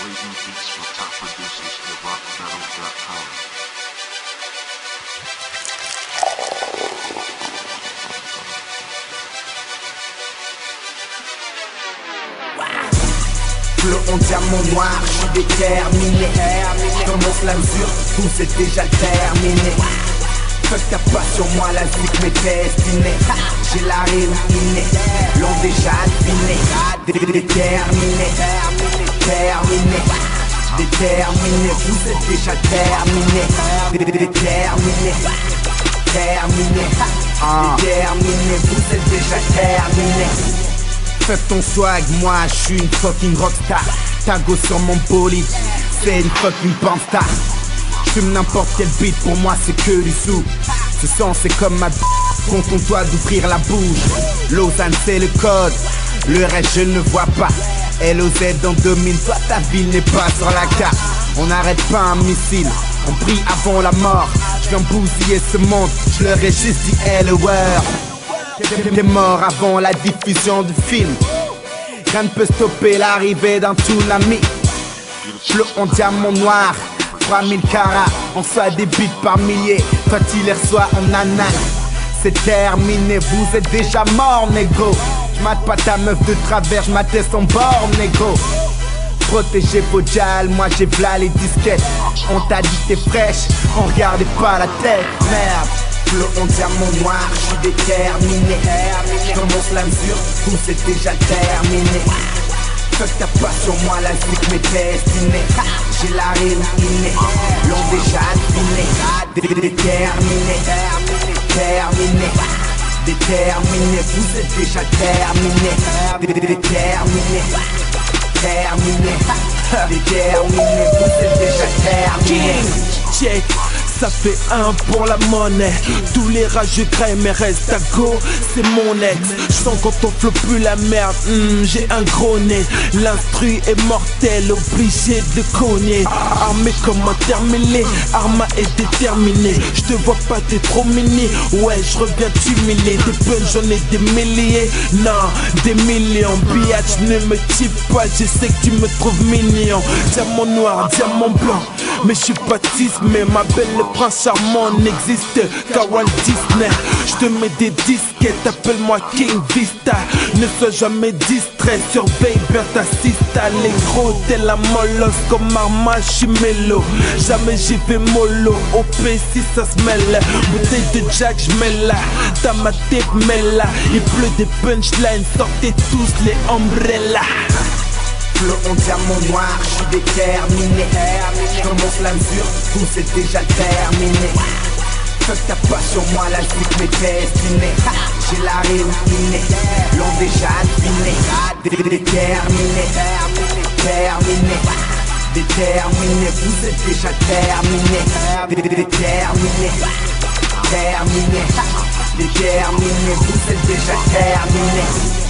Blazing beats with top producers at rockmetal.com. Flow en diamant noir, je suis déterminé. Commence la mesure, tout c'est déjà terminé. Fuck ta passion, moi la zik m'est destinée. J'ai la rime innée, l'ont déjà deviné. Déterminé, terminé. Déterminé, vous êtes déjà terminé. Déterminé, terminé. Déterminé, vous êtes déjà terminé. Fuck ton swag, moi je suis une fucking rockstar. Tago sur mon bolide, c'est une fucking pansta. J'fume n'importe quel beat, pour moi c'est que du sou. Ce son c'est comme ma contente-toi d'ouvrir la bouche. Lausanne c'est le code, le reste je ne vois pas. LOZ en domine, toi ta ville n'est pas sur la carte. On n'arrête pas un missile, on brille avant la mort. Je viens bousiller ce monde, je leur ai juste dit hello world. T'es mort avant la diffusion du film. Rien ne peut stopper l'arrivée d'un tsunami. Flow en diamant noir, 3000 carats, on soit des beats par milliers. Toi tu les reçois en ananas. C'est terminé, vous êtes déjà mort négro. J'mate pas ta meuf de travers, j'matais son bord négro. Protégez vos jals, moi j'ai v'là les disquettes. On t'a dit t'es fraîche, on regardait pas la tête, merde. Flow en diamant noir, je suis déterminé. Commence la mesure, tout c'est déjà terminé. Fuck ta passion, moi la zik m'est destinée. J'ai la rime innée, l'ont déjà deviné. Déterminé, terminé. Déterminé, vous êtes déjà terminé. Déterminé, terminé. Déterminé, vous êtes déjà terminé. Check, ça fait un pour la monnaie. Tous les rageux crèment mais reste à go, c'est mon ex. J'sens quand on flotte plus la merde, j'ai un gros nez. L'instru est mortel, obligé de cogner. Armé comme un terminé, Arma est déterminé. J'te vois pas, t'es trop mini. Ouais, j'reviens t'humilier. Des punch, j'en ai des milliers. Non, des millions. Biatch, ne me type pas, je sais que tu me trouves mignon. Diamant noir, diamant blanc. Mais je suis pas mais ma belle, le prince charmant n'existe qu'à Walt Disney. Je te mets des disquettes, appelle-moi King Vista. Ne sois jamais distrait, surveille bien ta sista. Les gros, t'es la molosse comme Arma, j'suis mélo. Jamais j'y vais mollo, OP si ça se mêle. Bouteille de Jack, j'mets là, t'as ma tête, mais là. Il pleut des punchlines, sortez tous les umbrellas. Flow en diamant noir, je suis déterminé. Commence la mesure, tout c'est déjà terminé. Fuck ta passion, moi la zik m'est destinée. J'ai la rime innée, l'ont déjà deviné. Déterminé, terminé. Déterminé, vous êtes déjà terminé. Déterminé, terminé. Déterminé, vous êtes déjà terminé.